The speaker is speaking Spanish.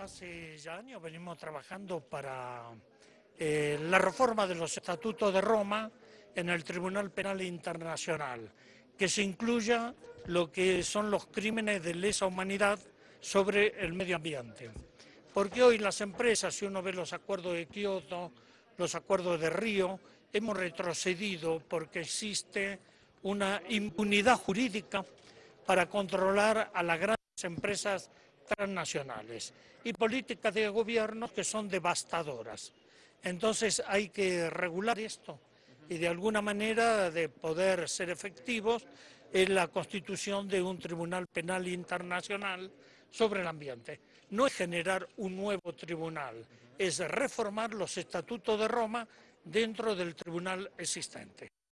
Hace ya años venimos trabajando para la reforma de los estatutos de Roma en el Tribunal Penal Internacional, que se incluya lo que son los crímenes de lesa humanidad sobre el medio ambiente. Porque hoy las empresas, si uno ve los acuerdos de Kioto, los acuerdos de Río, hemos retrocedido porque existe una impunidad jurídica para controlar a las grandes empresas transnacionales y políticas de gobierno que son devastadoras. Entonces hay que regular esto y de alguna manera de poder ser efectivos es la constitución de un Tribunal Penal Internacional sobre el ambiente. No es generar un nuevo tribunal, es reformar los estatutos de Roma dentro del tribunal existente.